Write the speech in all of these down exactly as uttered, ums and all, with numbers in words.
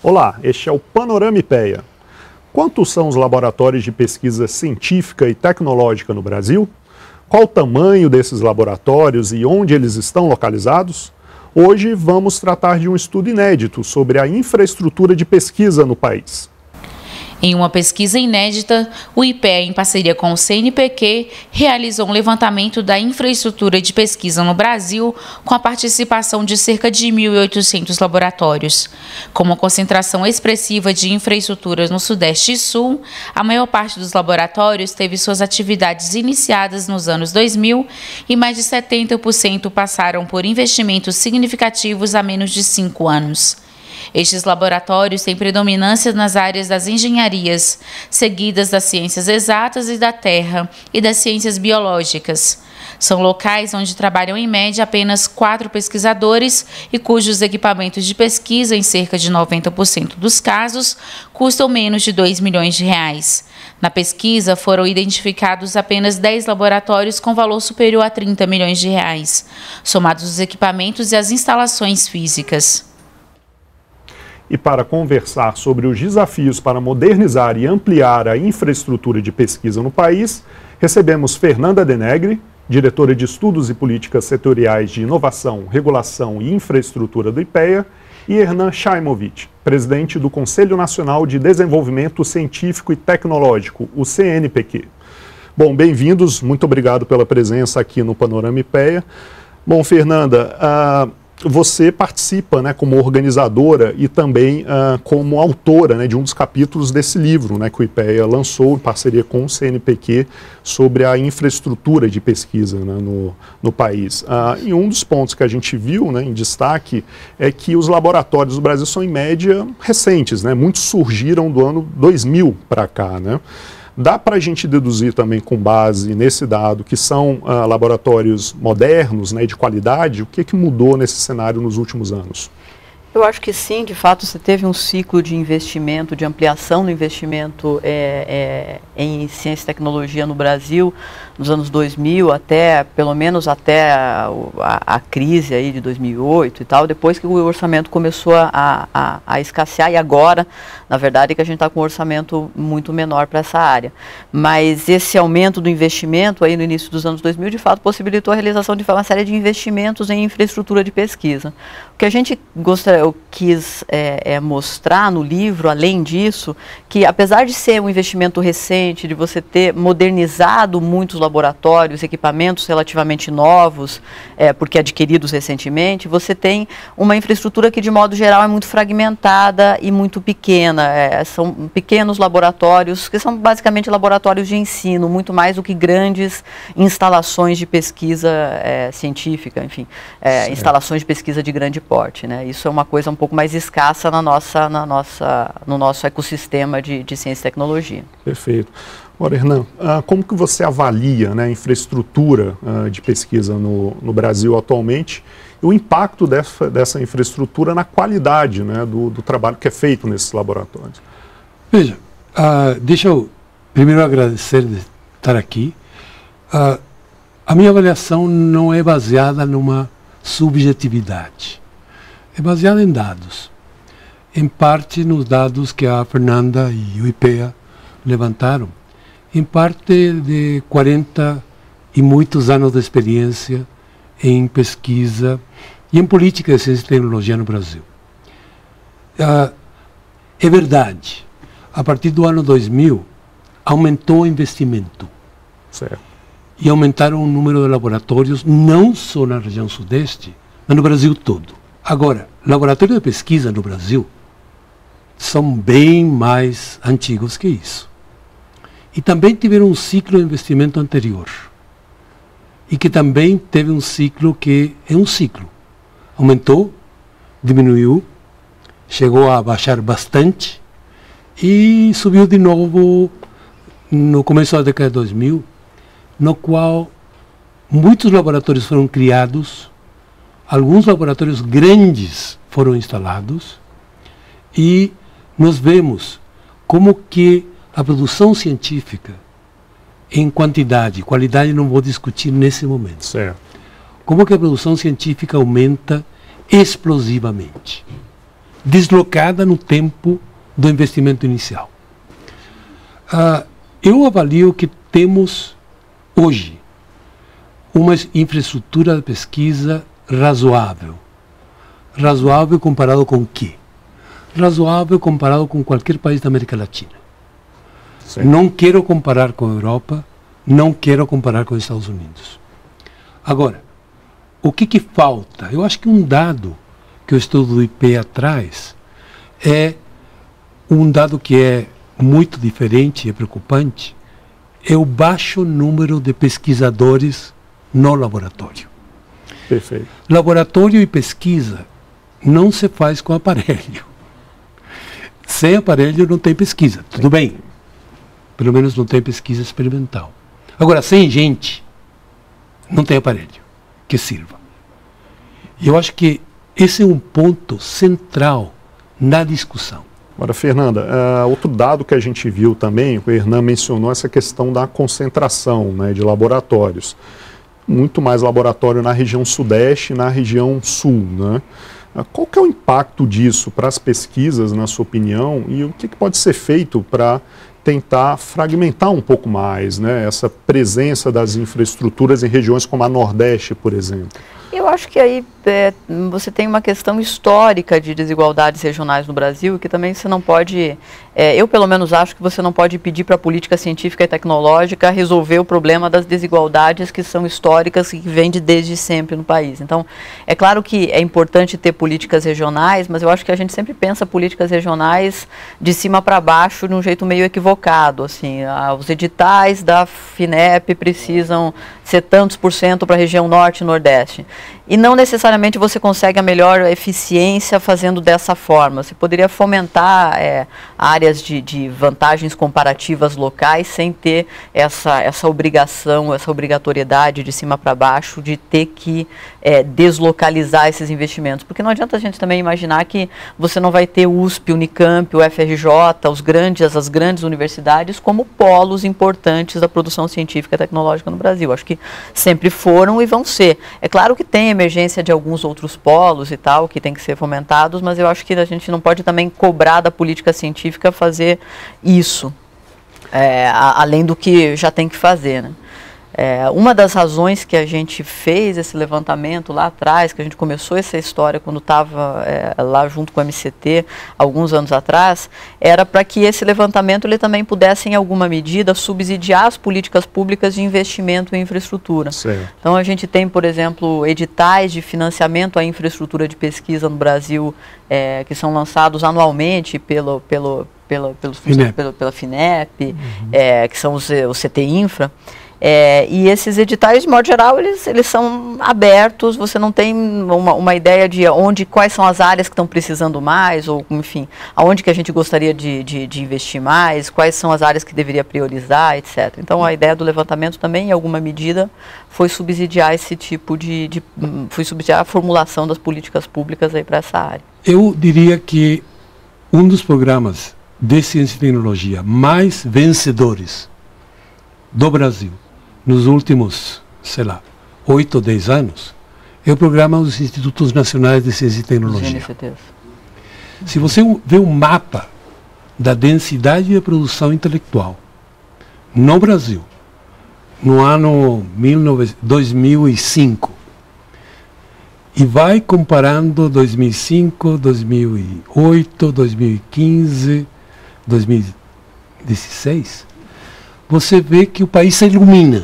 Olá, este é o Panorama IPEA. Quantos são os laboratórios de pesquisa científica e tecnológica no Brasil? Qual o tamanho desses laboratórios e onde eles estão localizados? Hoje vamos tratar de um estudo inédito sobre a infraestrutura de pesquisa no país. Em uma pesquisa inédita, o IPEA, em parceria com o C N P Q, realizou um levantamento da infraestrutura de pesquisa no Brasil com a participação de cerca de mil e oitocentos laboratórios. Com uma concentração expressiva de infraestruturas no Sudeste e Sul, a maior parte dos laboratórios teve suas atividades iniciadas nos anos dois mil e mais de setenta por cento passaram por investimentos significativos há menos de cinco anos. Estes laboratórios têm predominância nas áreas das engenharias, seguidas das ciências exatas e da terra e das ciências biológicas. São locais onde trabalham em média apenas quatro pesquisadores e cujos equipamentos de pesquisa, em cerca de noventa por cento dos casos, custam menos de dois milhões de reais. Na pesquisa, foram identificados apenas dez laboratórios com valor superior a trinta milhões de reais, somados os equipamentos e as instalações físicas. E para conversar sobre os desafios para modernizar e ampliar a infraestrutura de pesquisa no país, recebemos Fernanda Denegri, diretora de Estudos e Políticas Setoriais de Inovação, Regulação e Infraestrutura do IPEA, e Hernan Shaimovic, presidente do Conselho Nacional de Desenvolvimento Científico e Tecnológico, o C N P Q. Bom, bem-vindos, muito obrigado pela presença aqui no Panorama IPEA. Bom, Fernanda, uh, você participa, né, como organizadora e também uh, como autora, né, de um dos capítulos desse livro, né, que o IPEA lançou em parceria com o C N P Q sobre a infraestrutura de pesquisa, né, no, no país. Uh, e um dos pontos que a gente viu, né, em destaque é que os laboratórios do Brasil são em média recentes, né, muitos surgiram do ano dois mil para cá, né? Dá para a gente deduzir também, com base nesse dado, que são uh, laboratórios modernos, né, de qualidade? O que, que mudou nesse cenário nos últimos anos? Eu acho que sim, de fato, você teve um ciclo de investimento, de ampliação do investimento é, é, em ciência e tecnologia no Brasil, nos anos dois mil, até, pelo menos até a, a, a crise aí de dois mil e oito e tal, depois que o orçamento começou a, a, a escassear, e agora, na verdade, é que a gente está com um orçamento muito menor para essa área. Mas esse aumento do investimento aí no início dos anos dois mil, de fato, possibilitou a realização de uma série de investimentos em infraestrutura de pesquisa. O que a gente gostaria, eu quis é, é, mostrar no livro, além disso, que apesar de ser um investimento recente, de você ter modernizado muitos laboratórios, equipamentos relativamente novos, é, porque adquiridos recentemente, você tem uma infraestrutura que, de modo geral, é muito fragmentada e muito pequena. É, são pequenos laboratórios, que são basicamente laboratórios de ensino, muito mais do que grandes instalações de pesquisa é, científica, enfim, é, instalações de pesquisa de grande porte, né? Isso é uma coisa um pouco mais escassa na nossa, na nossa, no nosso ecossistema de, de ciência e tecnologia. Perfeito. Agora, Hernan, uh, como que você avalia, né, a infraestrutura uh, de pesquisa no, no Brasil atualmente e o impacto dessa, dessa infraestrutura na qualidade, né, do, do trabalho que é feito nesses laboratórios? Veja, uh, deixa eu primeiro agradecer de estar aqui. Uh, a minha avaliação não é baseada numa subjetividade. É baseada em dados, em parte nos dados que a Fernanda e o IPEA levantaram, em parte de quarenta e muitos anos de experiência em pesquisa e em política de ciência e tecnologia no Brasil. Ah, é verdade, a partir do ano dois mil, aumentou o investimento. Certo. E aumentaram o número de laboratórios, não só na região sudeste, mas no Brasil todo. Agora, laboratórios de pesquisa no Brasil são bem mais antigos que isso. E também tiveram um ciclo de investimento anterior. E que também teve um ciclo que é um ciclo. Aumentou, diminuiu, chegou a baixar bastante e subiu de novo no começo da década de dois mil, no qual muitos laboratórios foram criados, alguns laboratórios grandes foram instalados e nós vemos como que a produção científica em quantidade, qualidade não vou discutir nesse momento. Certo. Como que a produção científica aumenta explosivamente. deslocada no tempo do investimento inicial. Uh, eu avalio que temos hoje uma infraestrutura de pesquisa razoável. Razoável comparado com o quê? Razoável comparado com qualquer país da América Latina. Sim. Não quero comparar com a Europa, não quero comparar com os Estados Unidos. Agora, o que que falta? Eu acho que um dado que o estudo do I P E A traz é um dado que é muito diferente e preocupante, é o baixo número de pesquisadores no laboratório. Perfeito. Laboratório e pesquisa não se faz com aparelho. Sem aparelho não tem pesquisa, tudo bem. Pelo menos não tem pesquisa experimental. Agora, sem gente, não tem aparelho que sirva. E eu acho que esse é um ponto central na discussão. Agora, Fernanda, uh, outro dado que a gente viu também, o Hernan mencionou essa questão da concentração, né, de laboratórios. Muito mais laboratório na região sudeste e na região sul, né? Uh, qual que é o impacto disso para as pesquisas, na sua opinião, e o que, que pode ser feito para tentar fragmentar um pouco mais, né, essa presença das infraestruturas em regiões como a Nordeste, por exemplo? Eu acho que aí é, você tem uma questão histórica de desigualdades regionais no Brasil, que também você não pode, é, eu pelo menos acho que você não pode pedir para a política científica e tecnológica resolver o problema das desigualdades que são históricas e que vêm de desde sempre no país. Então, é claro que é importante ter políticas regionais, mas eu acho que a gente sempre pensa políticas regionais de cima para baixo de um jeito meio equivocado. Assim, ah, os editais da FINEP precisam ser tantos por cento para a região norte e nordeste. E não necessariamente você consegue a melhor eficiência fazendo dessa forma. Você poderia fomentar é, áreas de, de vantagens comparativas locais sem ter essa, essa obrigação, essa obrigatoriedade de cima para baixo de ter que é, deslocalizar esses investimentos. Porque não adianta a gente também imaginar que você não vai ter o U S P, Unicamp, o F R J, os grandes, as grandes universidades como polos importantes da produção científica e tecnológica no Brasil. Acho que sempre foram e vão ser. É claro que tem emergência de alguns outros polos e tal, que tem que ser fomentados, mas eu acho que a gente não pode também cobrar da política científica fazer isso, é, a, além do que já tem que fazer, né? É, uma das razões que a gente fez esse levantamento lá atrás, que a gente começou essa história quando estava é, lá junto com o M C T, alguns anos atrás, era para que esse levantamento ele também pudesse, em alguma medida, subsidiar as políticas públicas de investimento em infraestrutura. Certo. Então, a gente tem, por exemplo, editais de financiamento à infraestrutura de pesquisa no Brasil, é, que são lançados anualmente pelo, pelo, pelo, pelos, FINEP. pelo, pela FINEP, uhum. é, que são os, os C T Infra. É, e esses editais, de modo geral, eles, eles são abertos, você não tem uma, uma ideia de onde, quais são as áreas que estão precisando mais, ou enfim, aonde que a gente gostaria de, de, de investir mais, quais são as áreas que deveria priorizar, etcétera. Então, a ideia do levantamento também, em alguma medida, foi subsidiar esse tipo de, de foi subsidiar a formulação das políticas públicas aí para essa área. Eu diria que um dos programas de ciência e tecnologia mais vencedores do Brasil nos últimos, sei lá, oito ou dez anos, é o programa dos Institutos Nacionais de Ciência e Tecnologia. Se você vê um mapa da densidade de produção intelectual no Brasil, no ano dois mil e cinco, e vai comparando dois mil e cinco, dois mil e oito, dois mil e quinze, dois mil e dezesseis, você vê que o país se ilumina.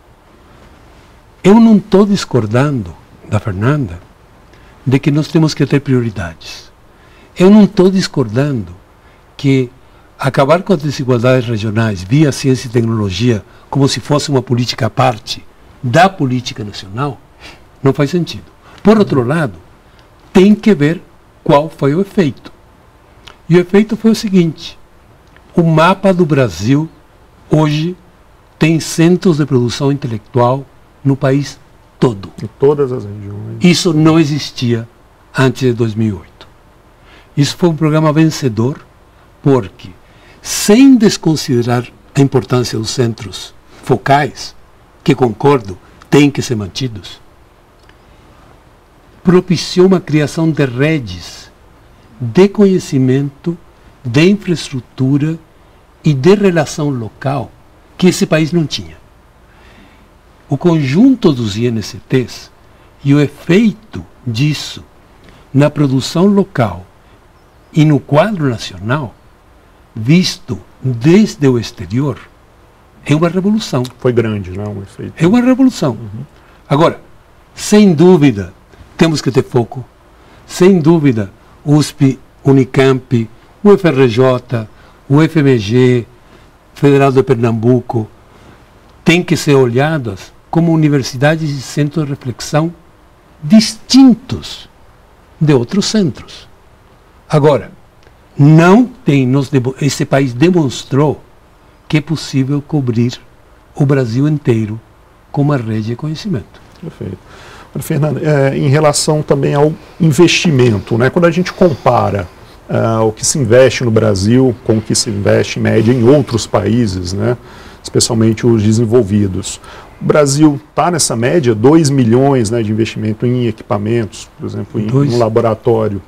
Eu não estou discordando da Fernanda de que nós temos que ter prioridades. Eu não estou discordando que acabar com as desigualdades regionais via ciência e tecnologia como se fosse uma política à parte da política nacional não faz sentido. Por outro lado, tem que ver qual foi o efeito. E o efeito foi o seguinte: o mapa do Brasil hoje tem centros de produção intelectual no país todo. Em todas as regiões. Isso não existia antes de dois mil e oito. Isso foi um programa vencedor porque, sem desconsiderar a importância dos centros focais, que concordo, têm que ser mantidos, propiciou uma criação de redes de conhecimento, de infraestrutura e de relação local que esse país não tinha. O conjunto dos I N C Ts e o efeito disso na produção local e no quadro nacional, visto desde o exterior, é uma revolução. Foi grande, não? O efeito. É uma revolução. Uhum. Agora, sem dúvida, temos que ter foco. Sem dúvida, U S P, Unicamp, o F R J, o F M G, Federal de Pernambuco, têm que ser olhadas como universidades e centros de reflexão distintos de outros centros. Agora, não tem, nos, esse país demonstrou que é possível cobrir o Brasil inteiro com uma rede de conhecimento. Perfeito. Fernando, é, em relação também ao investimento, né? Quando a gente compara uh, o que se investe no Brasil com o que se investe em média em outros países, né? Especialmente os desenvolvidos, o Brasil está nessa média, dois milhões, né, de investimento em equipamentos, por exemplo, em um laboratório,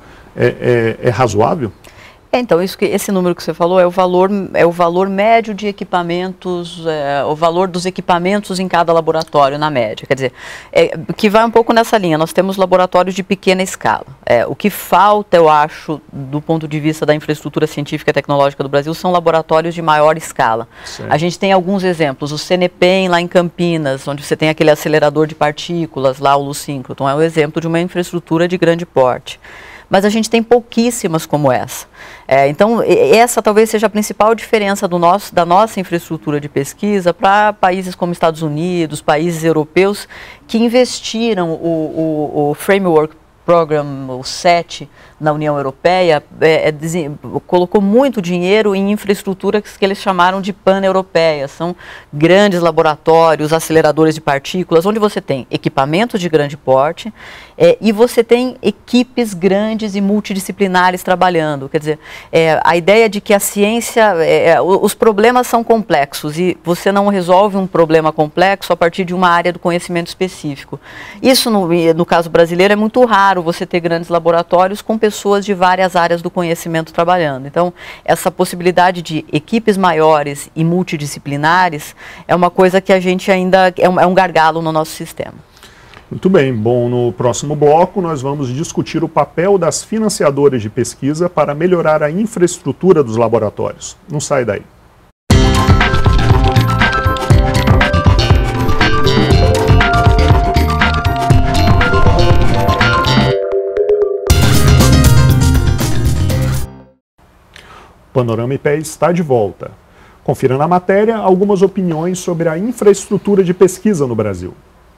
é, é, é razoável? É, então, isso que, esse número que você falou é o valor, é o valor médio de equipamentos, é, o valor dos equipamentos em cada laboratório, na média. Quer dizer, é, que vai um pouco nessa linha. Nós temos laboratórios de pequena escala. É, o que falta, eu acho, do ponto de vista da infraestrutura científica e tecnológica do Brasil, são laboratórios de maior escala. Certo. A gente tem alguns exemplos. O CENEPEM, lá em Campinas, onde você tem aquele acelerador de partículas, lá o Lucíncroton, é um exemplo de uma infraestrutura de grande porte. Mas a gente tem pouquíssimas como essa. É, então, essa talvez seja a principal diferença do nosso, da nossa infraestrutura de pesquisa para países como Estados Unidos, países europeus, que investiram o, o, o Framework Program, o sete, na União Europeia, é, é, colocou muito dinheiro em infraestruturas que eles chamaram de pan-europeia. São grandes laboratórios, aceleradores de partículas, onde você tem equipamentos de grande porte é, e você tem equipes grandes e multidisciplinares trabalhando. Quer dizer, é, a ideia de que a ciência, é, os problemas são complexos e você não resolve um problema complexo a partir de uma área do conhecimento específico. Isso, no, no caso brasileiro, é muito raro você ter grandes laboratórios com pessoas de várias áreas do conhecimento trabalhando. Então, essa possibilidade de equipes maiores e multidisciplinares é uma coisa que a gente ainda, é um, é um gargalo no nosso sistema. Muito bem. Bom, no próximo bloco nós vamos discutir o papel das financiadoras de pesquisa para melhorar a infraestrutura dos laboratórios. Não sai daí. O Panorama I P E está de volta. Confira na matéria algumas opiniões sobre a infraestrutura de pesquisa no Brasil.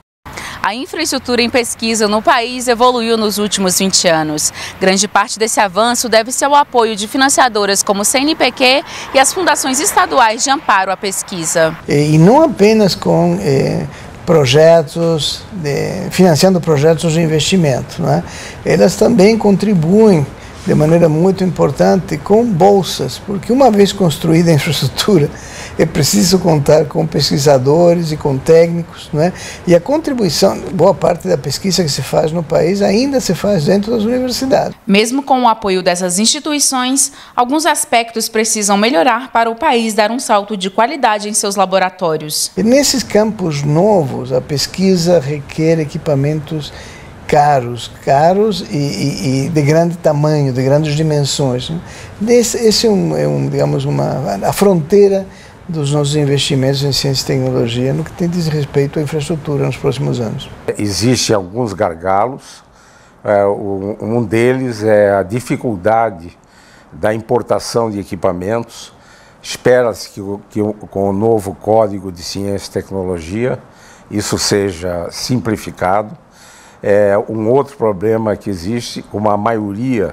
A infraestrutura em pesquisa no país evoluiu nos últimos vinte anos. Grande parte desse avanço deve-se ao apoio de financiadoras como o C N P Q e as fundações estaduais de amparo à pesquisa. E não apenas com eh, projetos, de, financiando projetos de investimento, né? Elas também contribuem de maneira muito importante com bolsas, porque uma vez construída a infraestrutura, é preciso contar com pesquisadores e com técnicos, né? E a contribuição, boa parte da pesquisa que se faz no país ainda se faz dentro das universidades. Mesmo com o apoio dessas instituições, alguns aspectos precisam melhorar para o país dar um salto de qualidade em seus laboratórios. E nesses campos novos, a pesquisa requer equipamentos caros, caros e, e, e de grande tamanho, de grandes dimensões. Esse, esse é, um, é um, digamos, uma, a fronteira dos nossos investimentos em ciência e tecnologia no que tem diz respeito à infraestrutura nos próximos anos. Existem alguns gargalos, é, um deles é a dificuldade da importação de equipamentos. Espera-se que, que com o novo Código de Ciência e Tecnologia isso seja simplificado. É, um outro problema que existe, como a maioria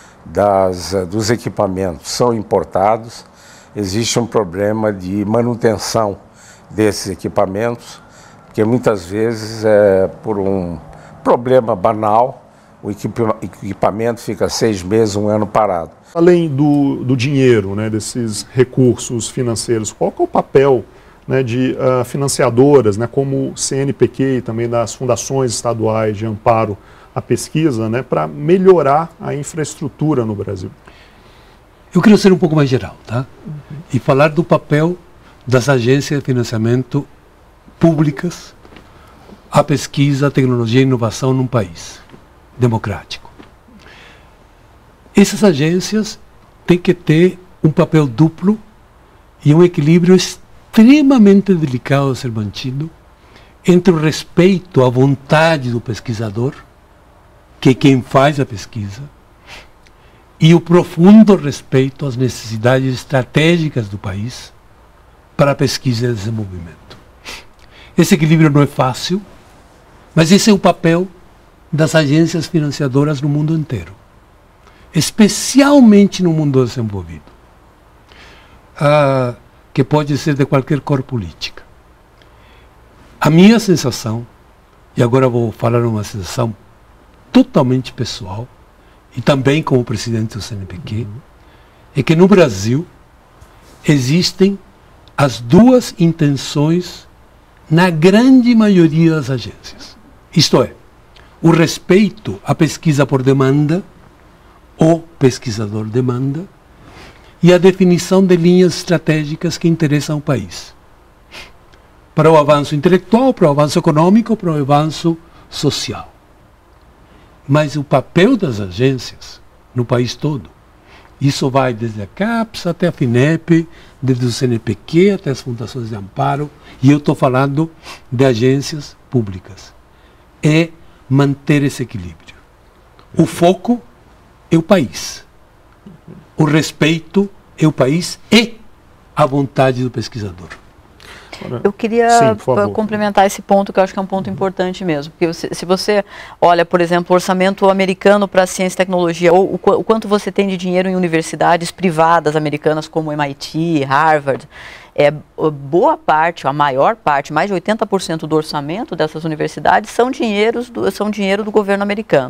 das, dos equipamentos são importados, existe um problema de manutenção desses equipamentos, porque muitas vezes, é, por um problema banal, o equipamento fica seis meses, um ano parado. Além do, do dinheiro, né, desses recursos financeiros, qual que é o papel, né, de uh, financiadoras, né, como o C N P Q e também das fundações estaduais de amparo a pesquisa, né, para melhorar a infraestrutura no Brasil? Eu quero ser um pouco mais geral, tá? Uhum. E falar do papel das agências de financiamento públicas à pesquisa, tecnologia e inovação num país democrático. Essas agências têm que ter um papel duplo e um equilíbrio extremamente delicado a ser mantido entre o respeito à vontade do pesquisador, que é quem faz a pesquisa, e o profundo respeito às necessidades estratégicas do país para a pesquisa e desenvolvimento. Esse equilíbrio não é fácil, mas esse é o papel das agências financiadoras no mundo inteiro, especialmente no mundo desenvolvido, ah, que pode ser de qualquer cor política. A minha sensação, e agora vou falar uma sensação totalmente pessoal, e também como presidente do C N P Q, uhum. é que no Brasil existem as duas intenções na grande maioria das agências. Isto é, o respeito à pesquisa por demanda, o pesquisador demanda, e a definição de linhas estratégicas que interessam ao país. Para o avanço intelectual, para o avanço econômico, para o avanço social. Mas o papel das agências no país todo, isso vai desde a CAPES até a FINEP, desde o C N P Q até as fundações de amparo, e eu estou falando de agências públicas, é manter esse equilíbrio. O foco é o país. O respeito é o país e a vontade do pesquisador. Eu queria Sim, complementar esse ponto, que eu acho que é um ponto importante mesmo. Porque você, se você olha, por exemplo, o orçamento americano para ciência e tecnologia, ou o, o quanto você tem de dinheiro em universidades privadas americanas como M I T, Harvard, é, boa parte, a maior parte, mais de oitenta por cento do orçamento dessas universidades são, dinheiros do, são dinheiro do governo americano.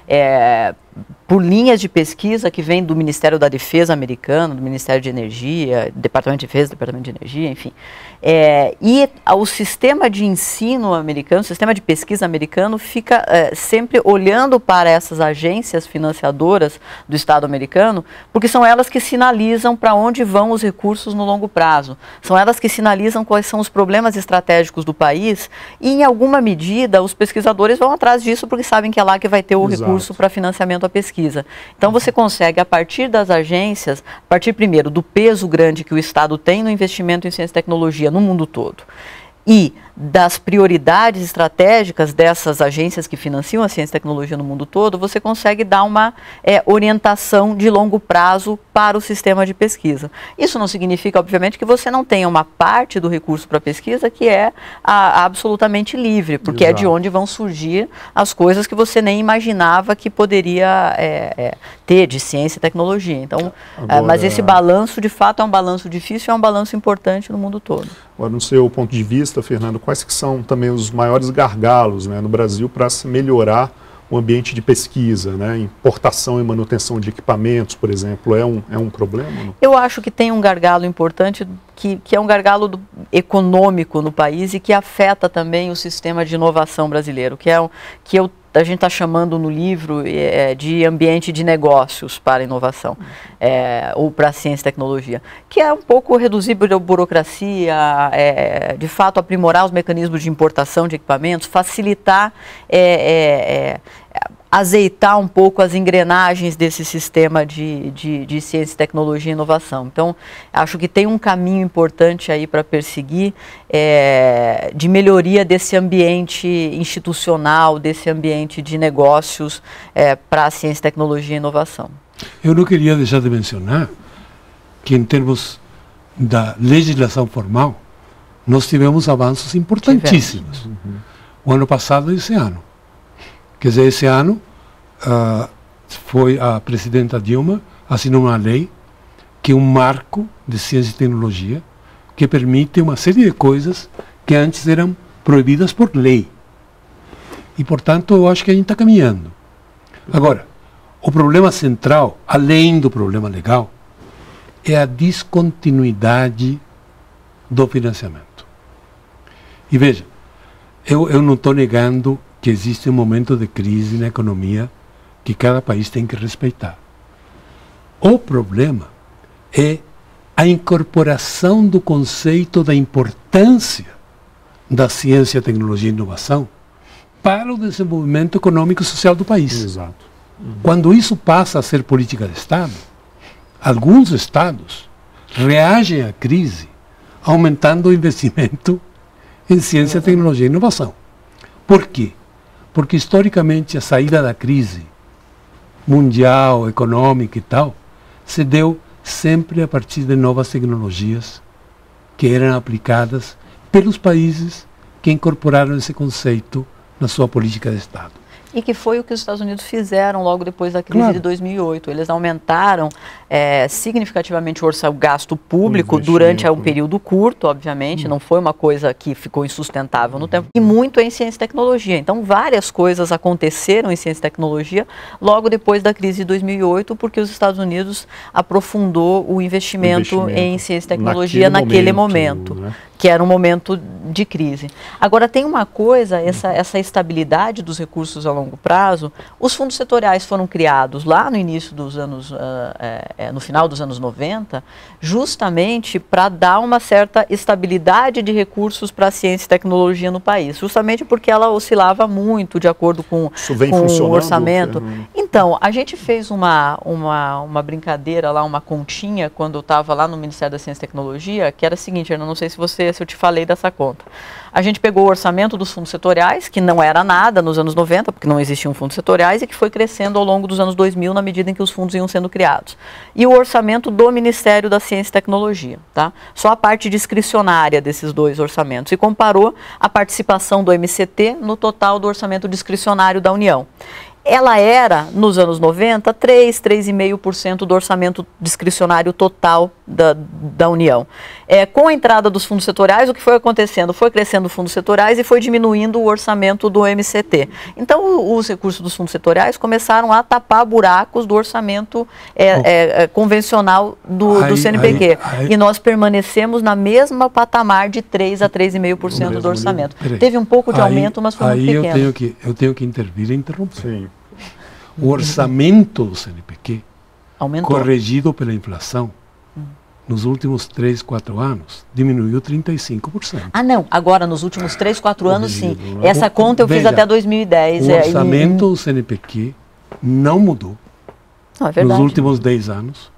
É, por linhas de pesquisa que vêm do Ministério da Defesa americano, do Ministério de Energia, Departamento de Defesa, Departamento de Energia, enfim. É, e o sistema de ensino americano, o sistema de pesquisa americano fica é, sempre olhando para essas agências financiadoras do Estado americano, porque são elas que sinalizam para onde vão os recursos no longo prazo. São elas que sinalizam quais são os problemas estratégicos do país e, em alguma medida, os pesquisadores vão atrás disso porque sabem que é lá que vai ter o Exato. recurso para financiamento à pesquisa. Então, você consegue, a partir das agências, a partir, primeiro, do peso grande que o Estado tem no investimento em ciência e tecnologia no mundo todo, e das prioridades estratégicas dessas agências que financiam a ciência e tecnologia no mundo todo, você consegue dar uma é, orientação de longo prazo para o sistema de pesquisa. Isso não significa, obviamente, que você não tenha uma parte do recurso para pesquisa que é a, absolutamente livre, porque Exato. é de onde vão surgir as coisas que você nem imaginava que poderia é, é, ter de ciência e tecnologia. Então, Agora... é, mas esse balanço, de fato, é um balanço difícil e é um balanço importante no mundo todo. Agora, no seu ponto de vista, Fernando, quais que são também os maiores gargalos, né, no Brasil para se melhorar o ambiente de pesquisa, né? Importação e manutenção de equipamentos, por exemplo, é um, é um problema? Não? Eu acho que tem um gargalo importante, que, que é um gargalo do, econômico no país e que afeta também o sistema de inovação brasileiro, que é um, que eu a gente está chamando no livro é, de ambiente de negócios para inovação, é, ou para ciência e tecnologia, que é um pouco reduzir a burocracia, é, de fato aprimorar os mecanismos de importação de equipamentos, facilitar, é, é, é, azeitar um pouco as engrenagens desse sistema de, de, de ciência, tecnologia e inovação. Então, acho que tem um caminho importante aí para perseguir é, de melhoria desse ambiente institucional, desse ambiente de negócios é, para a ciência, tecnologia e inovação. Eu não queria deixar de mencionar que, em termos da legislação formal, nós tivemos avanços importantíssimos. Uhum. O ano passado e esse ano. Quer dizer, esse ano uh, foi a presidenta Dilma assinou uma lei que é um marco de ciência e tecnologia que permite uma série de coisas que antes eram proibidas por lei. E, portanto, eu acho que a gente está caminhando. Agora, o problema central, além do problema legal, é a descontinuidade do financiamento. E veja, eu, eu não estou negando que existe um momento de crise na economia que cada país tem que respeitar. O problema é a incorporação do conceito da importância da ciência, tecnologia e inovação para o desenvolvimento econômico e social do país. Exato. Uhum. Quando isso passa a ser política de Estado, alguns estados reagem à crise aumentando o investimento em ciência, tecnologia e inovação. Por quê? Porque historicamente a saída da crise mundial, econômica e tal, se deu sempre a partir de novas tecnologias que eram aplicadas pelos países que incorporaram esse conceito na sua política de Estado. E que foi o que os Estados Unidos fizeram logo depois da crise Claro. de dois mil e oito. Eles aumentaram é, significativamente o, orça, o gasto público o durante um período curto, obviamente, hum. não foi uma coisa que ficou insustentável no hum. tempo, e muito em ciência e tecnologia. Então, várias coisas aconteceram em ciência e tecnologia logo depois da crise de dois mil e oito, porque os Estados Unidos aprofundou o investimento, investimento. em ciência e tecnologia naquele, naquele momento. momento. Né? Que era um momento de crise. Agora, tem uma coisa, essa, essa estabilidade dos recursos a longo prazo. Os fundos setoriais foram criados lá no início dos anos, uh, é, no final dos anos noventa, justamente para dar uma certa estabilidade de recursos para a ciência e tecnologia no país, justamente porque ela oscilava muito de acordo com, com o orçamento. Então, a gente fez uma, uma, uma brincadeira lá, uma continha, quando eu estava lá no Ministério da Ciência e Tecnologia, que era a seguinte, eu não sei se você se eu te falei dessa conta. A gente pegou o orçamento dos fundos setoriais, que não era nada nos anos noventa, porque não existiam fundos setoriais, e que foi crescendo ao longo dos anos dois mil, na medida em que os fundos iam sendo criados. E o orçamento do Ministério da Ciência e Tecnologia, tá? Só a parte discricionária desses dois orçamentos. E comparou a participação do M C T no total do orçamento discricionário da União. Ela era, nos anos noventa, três, três vírgula cinco por cento do orçamento discricionário total da, da União. É, com a entrada dos fundos setoriais, o que foi acontecendo? Foi crescendo os fundos setoriais e foi diminuindo o orçamento do M C T. Então, os recursos dos fundos setoriais começaram a tapar buracos do orçamento é, oh. é, é, convencional do, aí, do C N P Q. Aí, aí. E nós permanecemos na mesma patamar de três a três vírgula cinco por cento do orçamento. Teve um pouco de aí, aumento, mas foi muito pequeno. Aí eu tenho que, eu tenho que intervir e interromper. Sim. O orçamento do C N P Q, aumentou, corrigido pela inflação, hum. nos últimos três, quatro anos, diminuiu trinta e cinco por cento. Ah, não. Agora, nos últimos três, quatro anos, sim. Né? Essa conta eu Veja, fiz até dois mil e dez. O orçamento é, e... do C N P Q não mudou não, é nos últimos dez anos.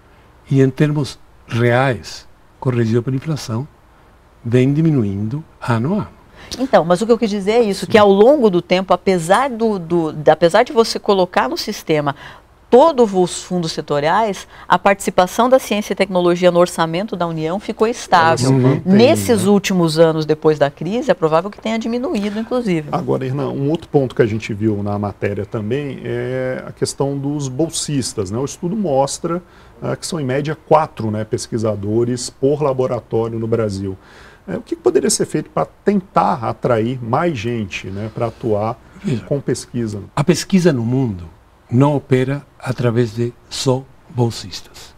E, em termos reais, corrigido pela inflação, vem diminuindo ano a ano. Então, mas o que eu quis dizer é isso, Sim. que ao longo do tempo, apesar, do, do, apesar de você colocar no sistema todos os fundos setoriais, a participação da ciência e tecnologia no orçamento da União ficou estável. Mantém, Nesses né? últimos anos, depois da crise, é provável que tenha diminuído, inclusive. Agora, Hernan, um outro ponto que a gente viu na matéria também é a questão dos bolsistas, né? O estudo mostra uh, que são, em média, quatro né, pesquisadores por laboratório no Brasil. É, o que poderia ser feito para tentar atrair mais gente né, para atuar Veja, com pesquisa? A pesquisa no mundo não opera através de só bolsistas.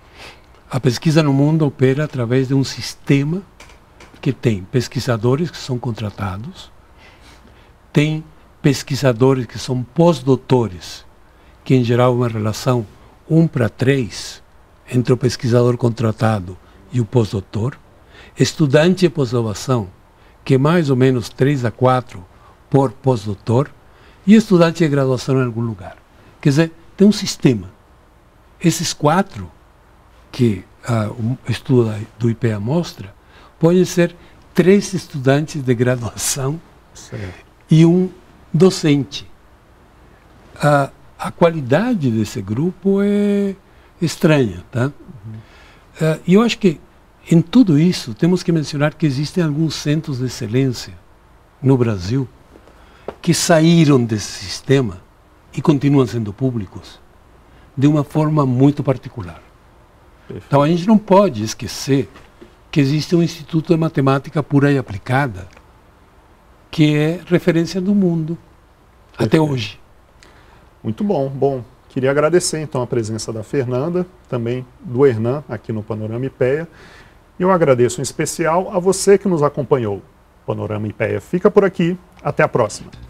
A pesquisa no mundo opera através de um sistema que tem pesquisadores que são contratados, tem pesquisadores que são pós-doutores, que em geral é uma relação um para três entre o pesquisador contratado e o pós-doutor, estudante de pós-graduação, que é mais ou menos três a quatro por pós-doutor, e estudante de graduação em algum lugar. Quer dizer, tem um sistema. Esses quatro, que uh, o estudo do I P E A mostra, podem ser três estudantes de graduação certo. E um docente. Uh, a qualidade desse grupo é estranha. Tá? Uhum. Uh, e eu acho que em tudo isso, temos que mencionar que existem alguns centros de excelência no Brasil que saíram desse sistema e continuam sendo públicos de uma forma muito particular. Perfeito. Então, a gente não pode esquecer que existe um Instituto de Matemática Pura e Aplicada que é referência do mundo Perfeito. Até hoje. Muito bom. Bom, queria agradecer, então, a presença da Fernanda, também do Hernan, aqui no Panorama I P E A. E eu agradeço em especial a você que nos acompanhou. Panorama I P E A fica por aqui. Até a próxima.